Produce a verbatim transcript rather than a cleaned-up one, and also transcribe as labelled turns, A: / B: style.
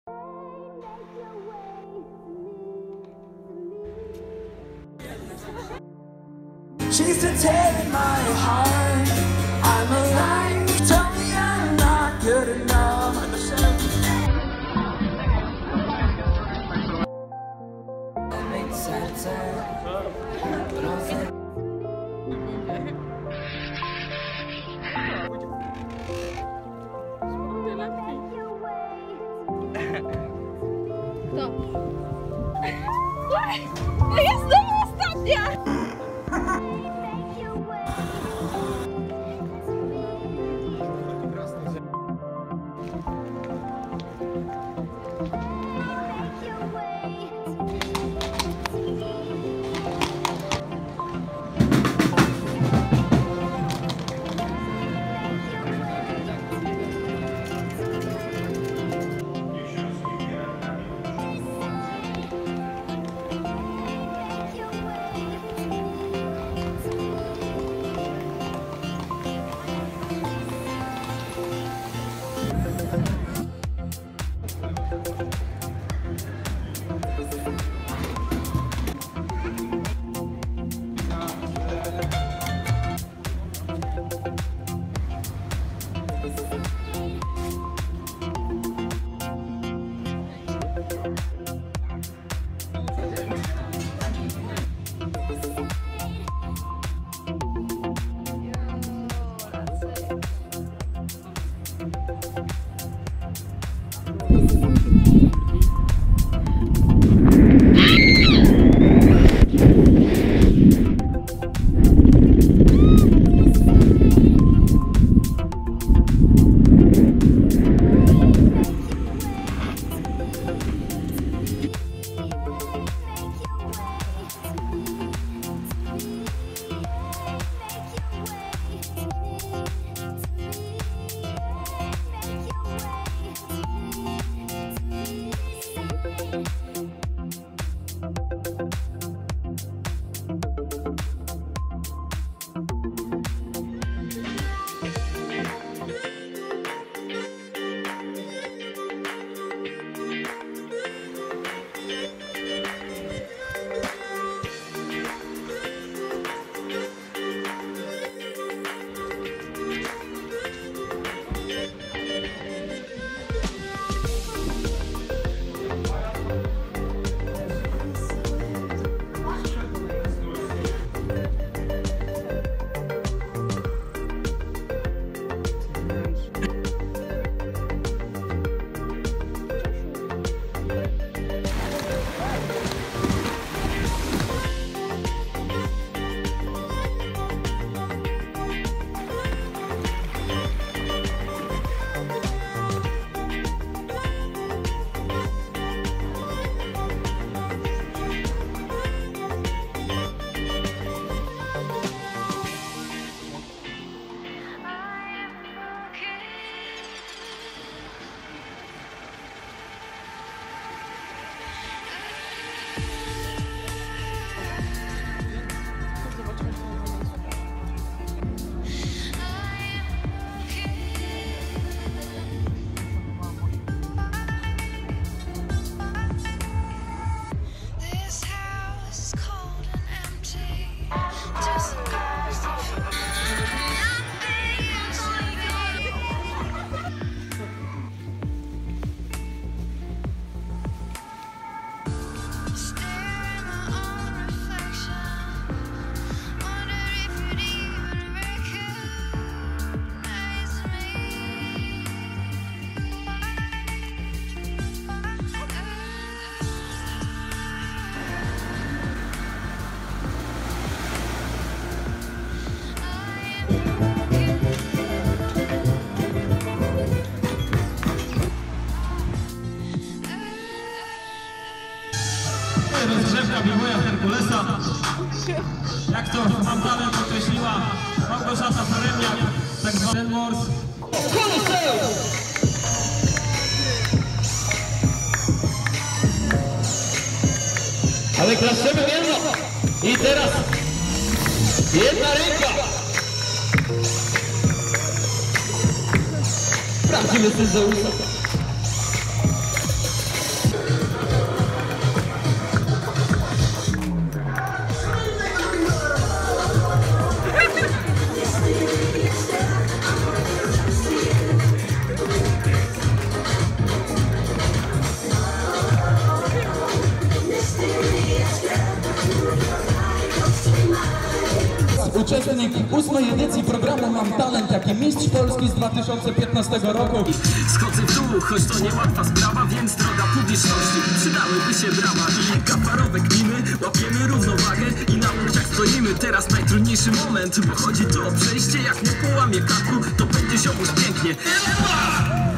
A: She's the tear in my heart. I'm alive. Tell me I'm not good enough. Make serce roz...
B: No jest znowu ostatnia!
C: Rozgrzewka Biwoja Herkulesa. Jak to mam talent określiła Małgorzata Foremniak, tak zwany Mors.
D: Ale klaszczemy jedno. I teraz jedna ręka. Prawdziwy syn Zeusa.
E: Uczestnik ósmej edycji programu Mam Talent, jak i mistrz Polski z dwa tysiące piętnastego roku.
F: Schodzę w dół, choć to niełatwa sprawa, więc droga publiczności, przydałyby się drama i kafarowe kminy. Łapiemy równowagę i na łokciach stoimy. Teraz najtrudniejszy moment, bo chodzi tu o przejście. Jak nie połamie karku, to będzie się już pięknie.